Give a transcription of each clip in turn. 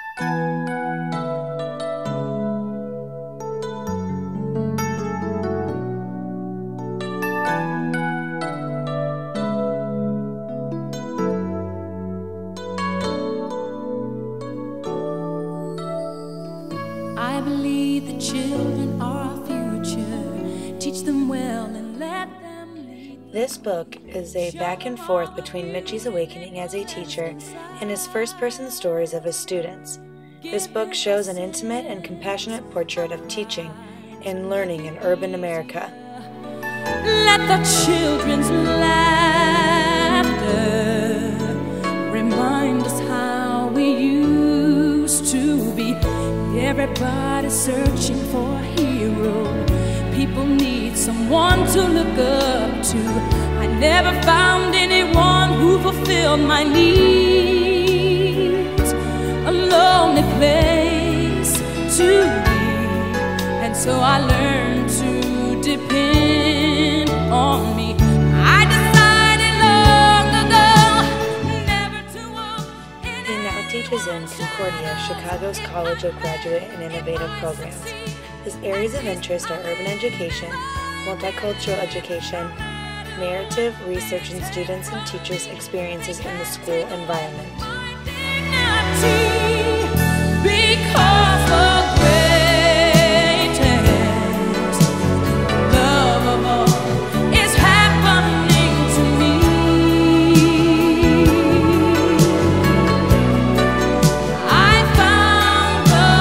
I believe the children are our future. Teach them well and let them lead. This book is a back and forth between Michie's awakening as a teacher and his first-person stories of his students. This book shows an intimate and compassionate portrait of teaching and learning in urban America. Let the children's laughter remind us how we used to be. Everybody's searching for a hero. People need someone to look up to. I never found anyone who fulfilled my needs. A lonely place to be, and so I learned to depend on me. I decided long ago never to walk in. He now teaches in Concordia, Chicago's College of Graduate and Innovative Programs. His areas of interest are urban education, multicultural education, narrative, research, and students and teachers' experiences in the school environment. Because the greatest love of all is happening to me. I found the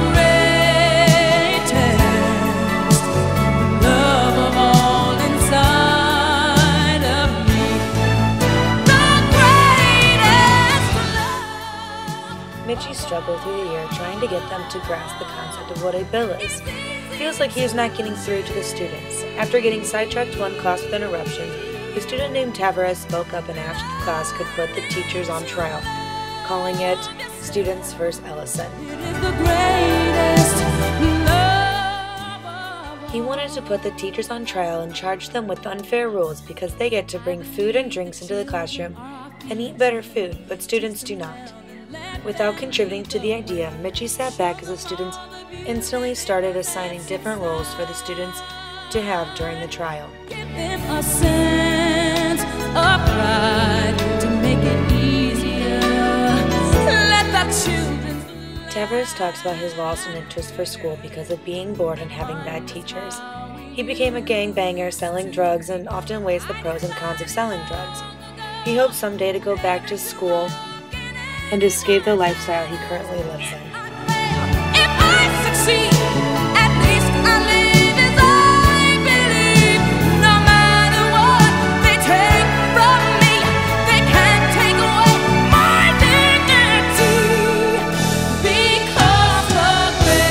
greatest love of all inside of me. The greatest love. Michie struggled through the year trying to get them to grasp the concept of what a bill is. Feels like he is not getting through to the students. After getting sidetracked one class with interruptions, a student named Tavares spoke up and asked if the class could put the teachers on trial, calling it Students vs. Ellison. It is the greatest love of all. He wanted to put the teachers on trial and charge them with unfair rules because they get to bring food and drinks into the classroom and eat better food, but students do not. Without contributing to the idea, Michie sat back as the students instantly started assigning different roles for the students to have during the trial. Give them a sense of pride to make it easier. Let the children. Tavares talks about his loss in interest for school because of being bored and having bad teachers. He became a gangbanger selling drugs and often weighs the pros and cons of selling drugs. He hopes someday to go back to school and escape the lifestyle he currently lives in. If I succeed, at least I live as I believe. No matter what they take from me, they can't take away my dignity. Because the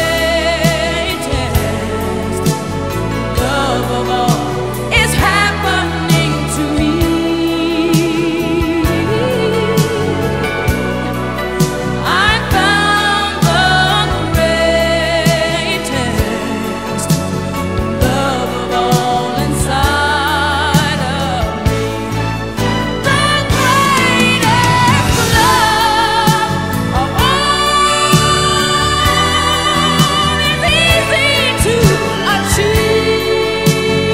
greatest love of all is happening to me. I found the greatest love of all inside of me. The greatest love of all is easy to achieve.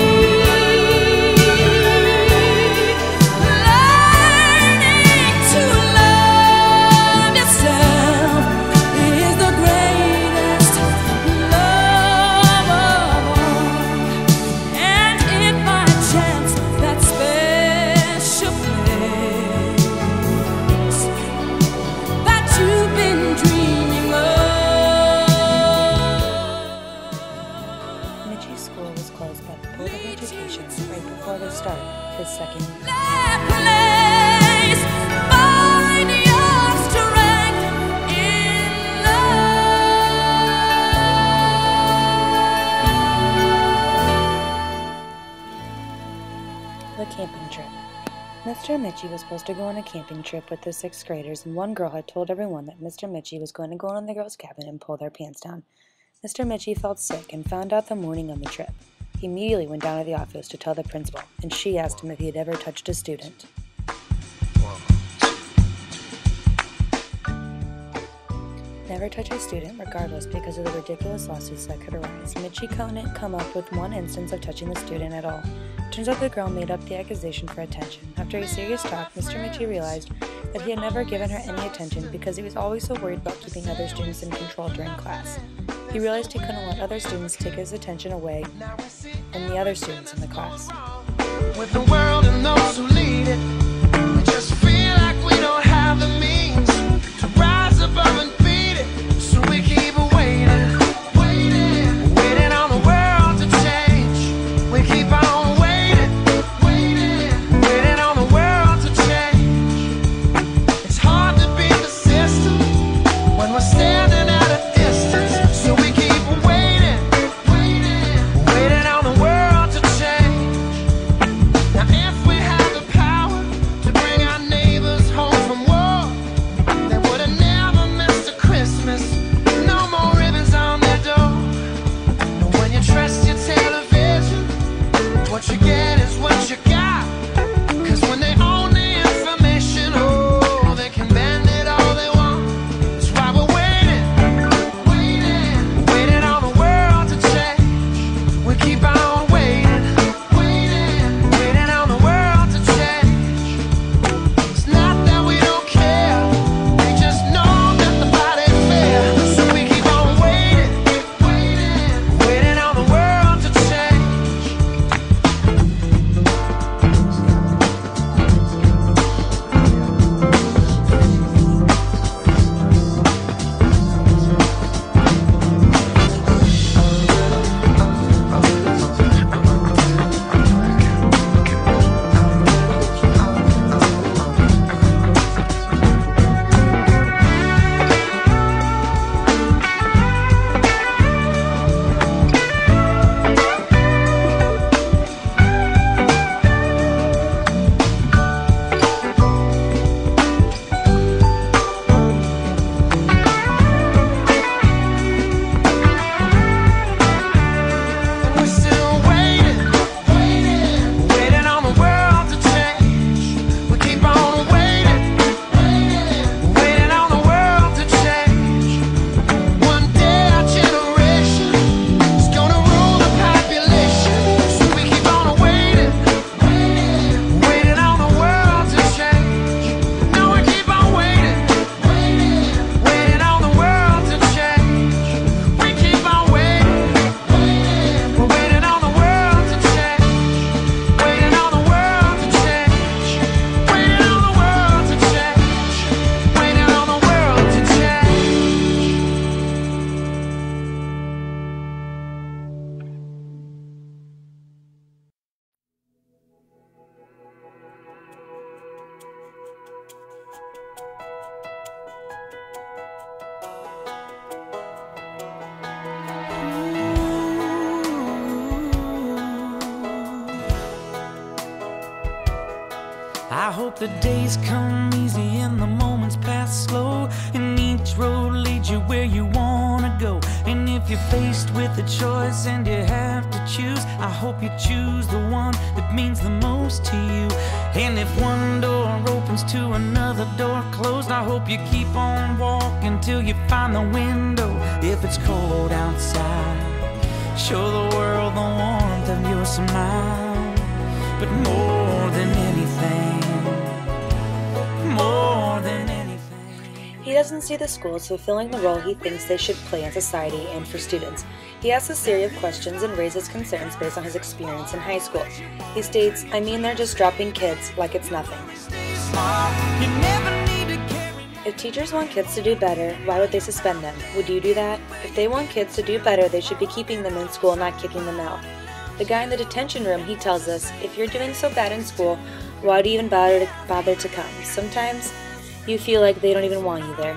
Learning to love yourself is the greatest love of all. And if by chance that special place that you've been dreaming of, Michie's school was closed by the Board of Education right before the start of his second year. that place, find your strength in love. The camping trip. Mr. Michie was supposed to go on a camping trip with the 6th graders, and one girl had told everyone that Mr. Michie was going to go in the girls' cabin and pull their pants down. Mr. Michie felt sick and found out the morning of the trip. He immediately went down to the office to tell the principal, and she asked him if he had ever touched a student. never touch a student regardless because of the ridiculous lawsuits that could arise. Michie couldn't come up with one instance of touching the student at all. Turns out the girl made up the accusation for attention. After a serious talk, Mr. Michie realized that he had never given her any attention because he was always so worried about keeping other students in control during class. He realized he couldn't let other students take his attention away from the other students in the class. With the world and those who lead it, we just feel like we don't have the means to rise above and beat it, so we keep waiting, waiting on the world to change. We keep on waiting on the world to change. It's hard to be persistent when we're standing at a distance, so we keep waiting on the world to change. Now if we had the power to bring our neighbors home from war, they would have never missed a Christmas, no more ribbons on their door. And when you trust your television, what you get is what you got. 'Cause when they own the information, oh, they can bend it all they want. That's why we're waiting on the world to change. We keep on waiting on the world to change. It's not that we don't care, we just know that the body fair. So we keep on waiting on the world to change. We're still waiting on the world to change. We keep on waiting on the world to change. One day our generation is gonna rule the population. So we keep on waiting on the world to change. No, we keep on waiting on the world to change. We keep on waiting on the world to change. Waiting on the world to change. Waiting on the world to change. Waiting on the world to change. I hope the days come easy and the moments pass slow, and each road leads you where you wanna go. And if you're faced with a choice and you have to choose, I hope you choose the one that means the most to you. And if one door opens to another door closed, I hope you keep on walking till you find the window. If it's cold outside, show the world the warmth of your smile. But more than anything, He doesn't see the school as fulfilling the role he thinks they should play in society and for students. He asks a series of questions and raises concerns based on his experience in high school. He states, "I mean, they're just dropping kids like it's nothing." If teachers want kids to do better, why would they suspend them? Would you do that? If they want kids to do better, they should be keeping them in school, not kicking them out. The guy in the detention room, he tells us, if you're doing so bad in school, why do you even bother to come? Sometimes you feel like they don't even want you there.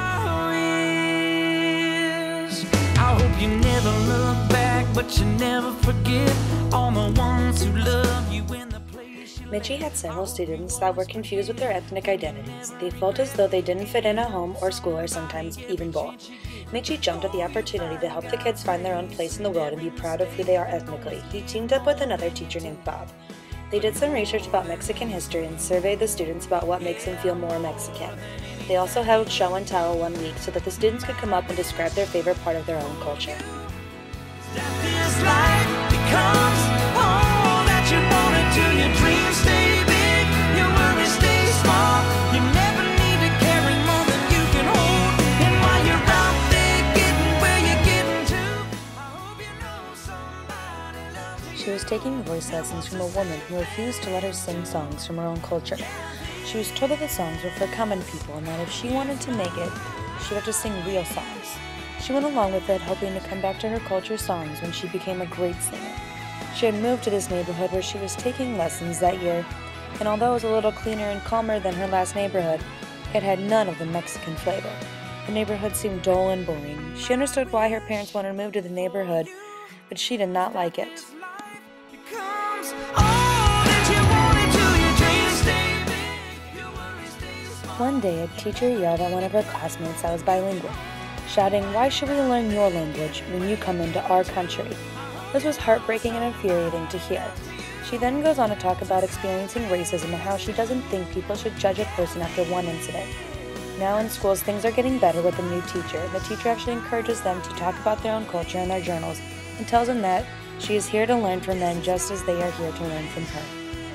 I hope you never look back, but you never forget all the ones who love you in the place you Michie had several students that were confused with their ethnic identities. They felt as though they didn't fit in at home or school, or sometimes even both. Michie jumped at the opportunity to help the kids find their own place in the world and be proud of who they are ethnically. He teamed up with another teacher named Bob. They did some research about Mexican history and surveyed the students about what makes them feel more Mexican. They also held show and tell one week so that the students could come up and describe their favorite part of their own culture. This life becomes all that you wanna do. Your dreams stay big, your worries stay small. You never need to carry more than you can hold. And while you're out there getting where you're getting to, I hope you know somebody loves you. She was taking voice lessons from a woman who refused to let her sing songs from her own culture. She was told that the songs were for common people and that if she wanted to make it, she'd have to sing real songs. She went along with it, hoping to come back to her culture songs when she became a great singer. She had moved to this neighborhood where she was taking lessons that year, and although it was a little cleaner and calmer than her last neighborhood, it had none of the Mexican flavor. The neighborhood seemed dull and boring. She understood why her parents wanted to move to the neighborhood, but she did not like it. Becomes all that you wanna do. Your dreams stay big, your worries stay small. One day, a teacher yelled at one of her classmates that was bilingual, shouting, "Why should we learn your language when you come into our country?" This was heartbreaking and infuriating to hear. She then goes on to talk about experiencing racism and how she doesn't think people should judge a person after one incident. Now in schools, things are getting better with a new teacher. The teacher actually encourages them to talk about their own culture in their journals and tells them that she is here to learn from them just as they are here to learn from her.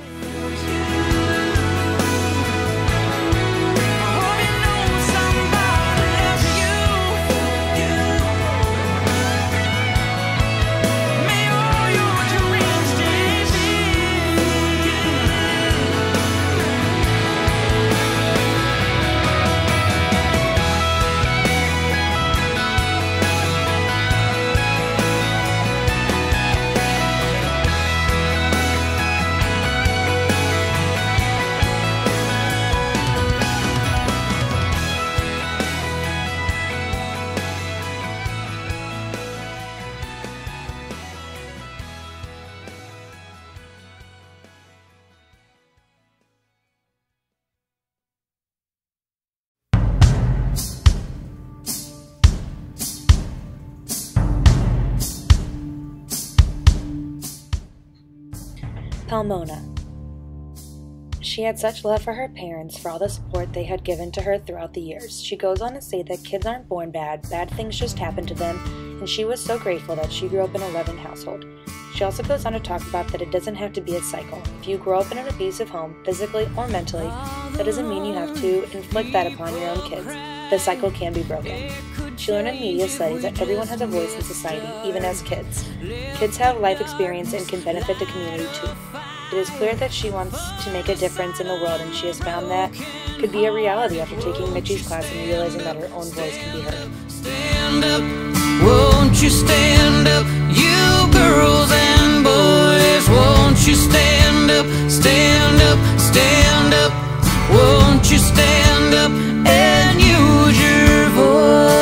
Palmona. She had such love for her parents for all the support they had given to her throughout the years. She goes on to say that kids aren't born bad things just happen to them, and she was so grateful that she grew up in a loving household. She also goes on to talk about that it doesn't have to be a cycle. If you grow up in an abusive home, physically or mentally, that doesn't mean you have to inflict that upon your own kids. The cycle can be broken. She learned in media studies that everyone has a voice in society, even as kids. Kids have life experience and can benefit the community too. It is clear that she wants to make a difference in the world, and she has found that could be a reality after taking Michie's class and realizing that her own voice can be heard. Stand up, won't you stand up, you girls and boys, won't you stand up, stand up, stand up, won't you stand up and use your voice.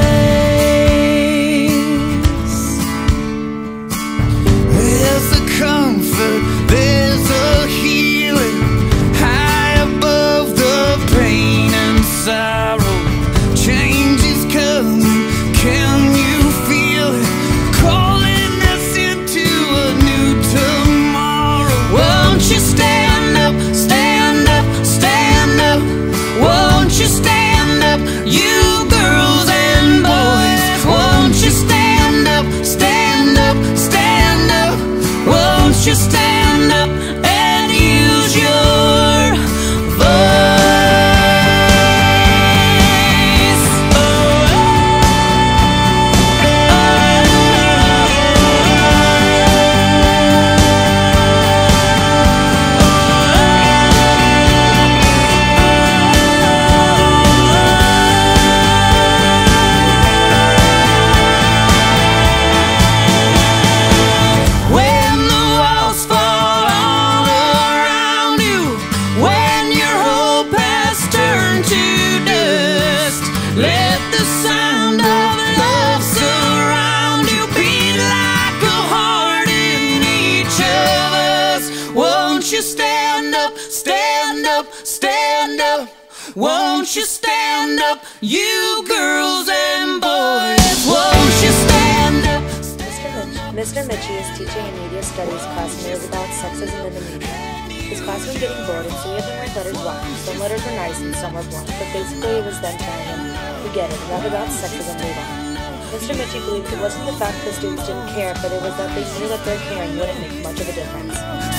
There's a comfort, there's a healing high above the pain and sorrow. Change is coming, can you feel it? Calling us into a new tomorrow. Won't you stand up, stand up, stand up? Won't you stand up, you girls and boys? Won't you stand up, stand up, stand up? Won't you stand up and use your voice? When the walls fall all around you, when your hope has turned to dust, let the sound of love surround you, beat like a heart in each of us. Won't you stand up, stand up, stand up? Won't you stand up, you girls and boys? Won't you stand up? Mr. Michie is teaching a media studies class and it is about sexism in the media. His class was getting bored, and so he had them write letters wild. Some letters were nice and some were blunt, but basically it was them telling him, forget it, rap about sexism, move on. Mr. Michie believed it wasn't the fact that the students didn't care, but it was that they knew that their caring wouldn't make much of a difference.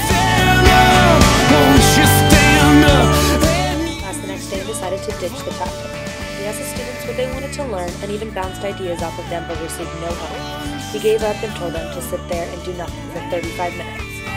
Class the next day decided to ditch the topic. He asked the students what they wanted to learn and even bounced ideas off of them but received no help. He gave up and told them to sit there and do nothing for 35 minutes.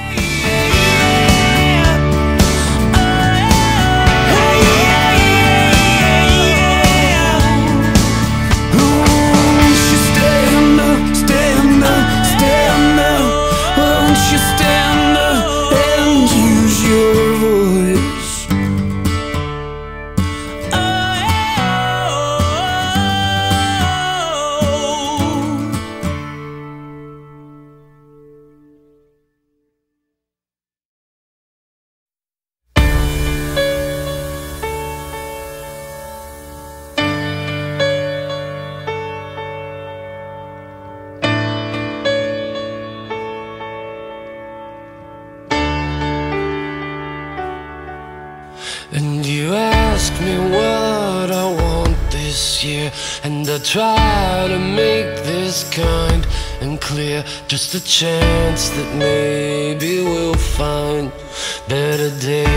And you ask me what I want this year, and I try to make this kind and clear. Just a chance that maybe we'll find better days.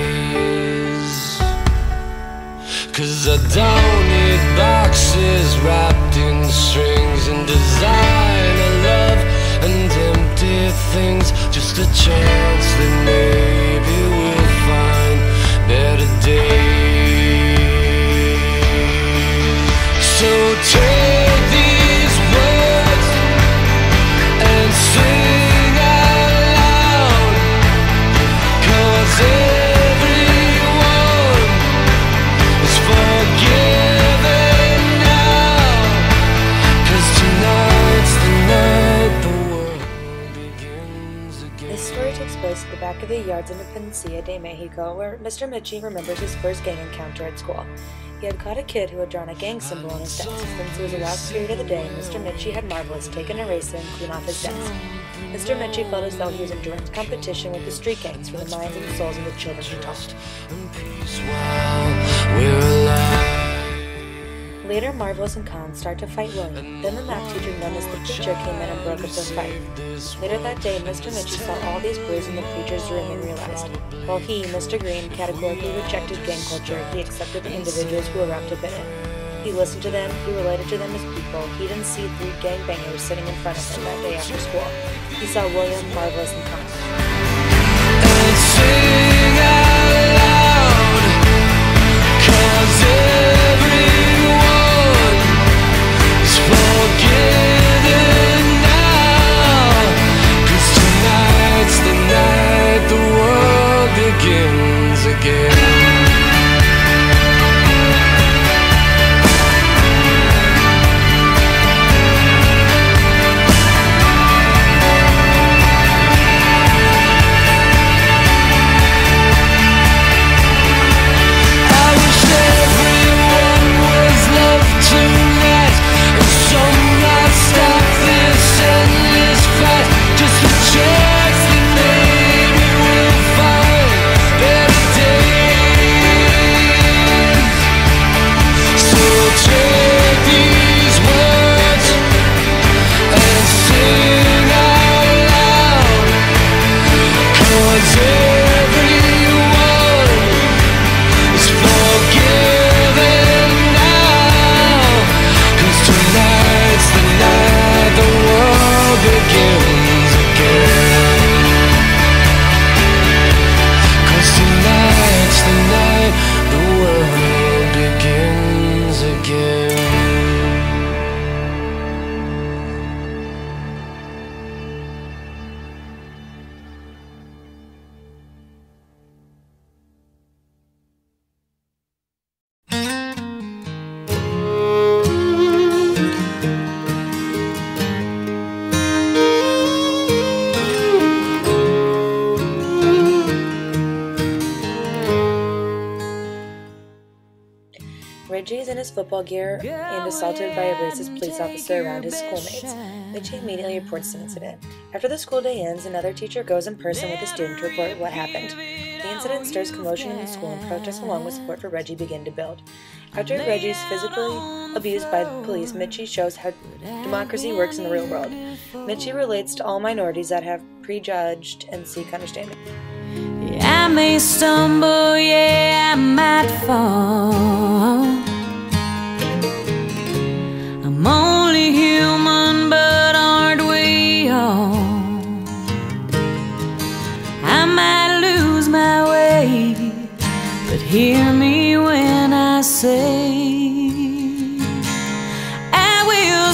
'Cause I don't need boxes wrapped in strings and designer love and empty things. Just a chance that maybe we'll find better days. So take these words and sing out loud, 'cause everyone is forgiven now. 'Cause tonight's the night the world begins again. This story takes place at the back of the Yards Independencia de Mexico, where Mr. Michie remembers his first gang encounter at school. He had caught a kid who had drawn a gang symbol on his desk. Since it was the last period of the day, Mr. Michie had Marvelous take an eraser and clean off his desk. Mr. Michie felt as though he was in direct competition with the street gangs for the minds and souls of the children he taught. Later, Marvelous and Khan start to fight William. Then the math teacher noticed the preacher came in and broke up the fight. Later that day, Mr. Michie saw all these boys in the preacher's room and realized, while he, Mr. Green, categorically rejected gang culture, he accepted the individuals who were wrapped up in it. He listened to them, he related to them as people. He didn't see three gangbangers sitting in front of him that day after school. He saw William, Marvelous, and Khan. And sing out loud, 'cause everyone is forgiven now. 'Cause tonight's the night the world begins again. Reggie is in his football gear and assaulted by a racist police officer around his schoolmates. Michie immediately reports the incident. After the school day ends, another teacher goes in person with the student to report what happened. The incident stirs commotion in the school, and protests along with support for Reggie begin to build. After Reggie is physically abused by the police, Michie shows how democracy works in the real world. Michie relates to all minorities that have prejudged and seek understanding. I may stumble, yeah, I might fall. I'm only human, but aren't we all? I might lose my way, but hear me when I say I will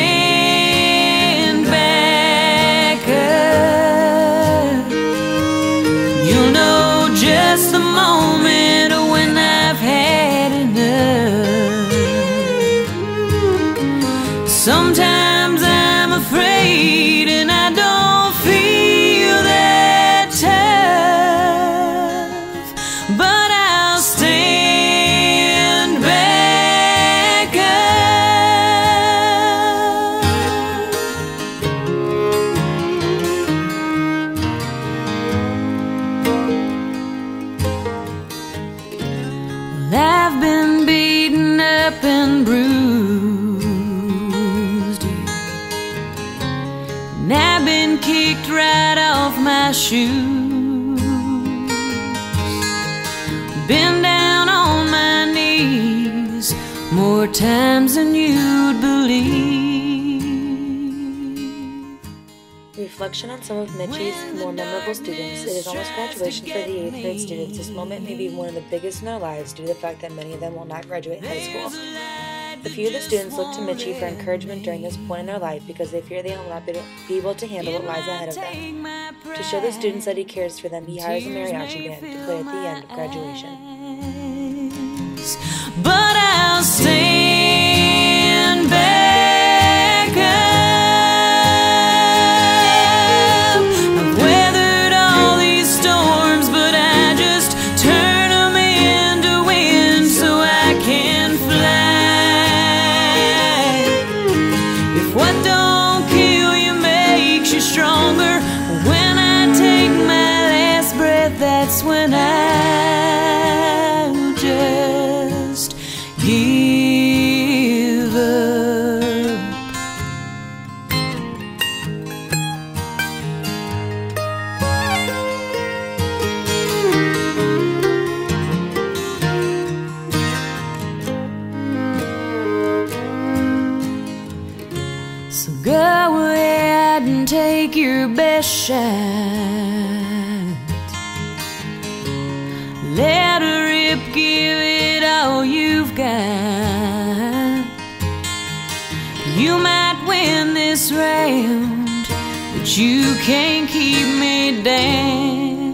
stand back up. You'll know just the moment when I've had enough. Sometimes I'm afraid and I don't feel that tough, but I'll stand back up. Well, I've been beaten up and bruised, and I've been kicked right off my shoes. Been down on my knees more times than you'd believe. Reflection on some of Michie's more memorable students. It is almost graduation for the 8th grade students. This moment may be one of the biggest in their lives due to the fact that many of them will not graduate high school. A few of the students look to Michie for encouragement during this point in their life because they fear they will not be able to handle what lies ahead of them. To show the students that he cares for them, he hires a mariachi band to play at the end of graduation. But I'll stand back up. I've weathered all these storms, but I just turn them into wind so I can fly. If what don't kill you makes you stronger, when I take my last breath, that's when I'll just give up. So go ahead and take your best shot. Let her rip, give it all you've got. You might win this round, but you can't keep me down.